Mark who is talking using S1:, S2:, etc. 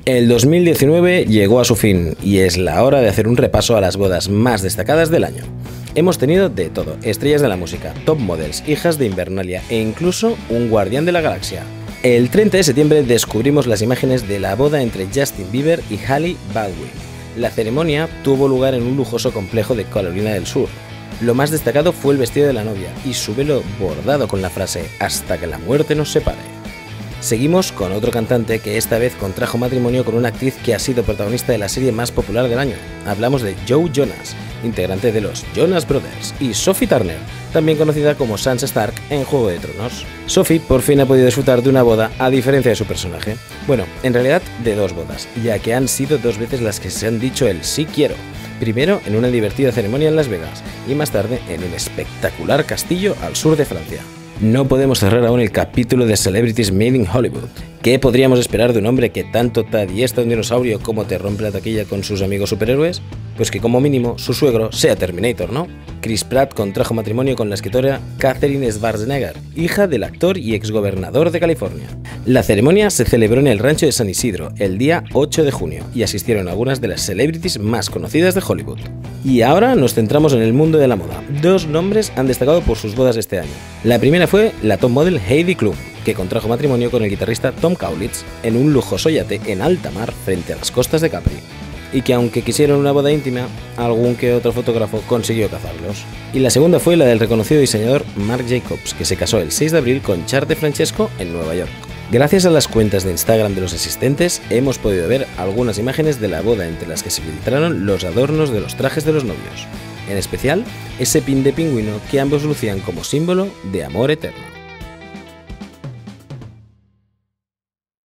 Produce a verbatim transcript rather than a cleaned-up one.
S1: El dos mil diecinueve llegó a su fin y es la hora de hacer un repaso a las bodas más destacadas del año. Hemos tenido de todo, estrellas de la música, top models, hijas de Invernalia e incluso un guardián de la galaxia. El treinta de septiembre descubrimos las imágenes de la boda entre Justin Bieber y Hailey Baldwin. La ceremonia tuvo lugar en un lujoso complejo de Carolina del Sur. Lo más destacado fue el vestido de la novia y su velo bordado con la frase «Hasta que la muerte nos separe». Seguimos con otro cantante que esta vez contrajo matrimonio con una actriz que ha sido protagonista de la serie más popular del año. Hablamos de Joe Jonas, integrante de los Jonas Brothers, y Sophie Turner, también conocida como Sansa Stark en Juego de Tronos. Sophie por fin ha podido disfrutar de una boda a diferencia de su personaje. Bueno, en realidad de dos bodas, ya que han sido dos veces las que se han dicho el sí quiero. Primero en una divertida ceremonia en Las Vegas y más tarde en un espectacular castillo al sur de Francia. No podemos cerrar aún el capítulo de Celebrities Made in Hollywood. ¿Qué podríamos esperar de un hombre que tanto te adiestra un dinosaurio como te rompe la taquilla con sus amigos superhéroes? Pues que como mínimo su suegro sea Terminator, ¿no? Chris Pratt contrajo matrimonio con la escritora Catherine Schwarzenegger, hija del actor y exgobernador de California. La ceremonia se celebró en el rancho de San Isidro el día ocho de junio y asistieron algunas de las celebrities más conocidas de Hollywood. Y ahora nos centramos en el mundo de la moda. Dos nombres han destacado por sus bodas este año. La primera fue la top model Heidi Klum, que contrajo matrimonio con el guitarrista Tom Kaulitz en un lujoso yate en alta mar frente a las costas de Capri. Y que aunque quisieron una boda íntima, algún que otro fotógrafo consiguió cazarlos. Y la segunda fue la del reconocido diseñador Marc Jacobs, que se casó el seis de abril con Char de Francesco en Nueva York. Gracias a las cuentas de Instagram de los asistentes, hemos podido ver algunas imágenes de la boda entre las que se filtraron los adornos de los trajes de los novios. En especial, ese pin de pingüino que ambos lucían como símbolo de amor eterno.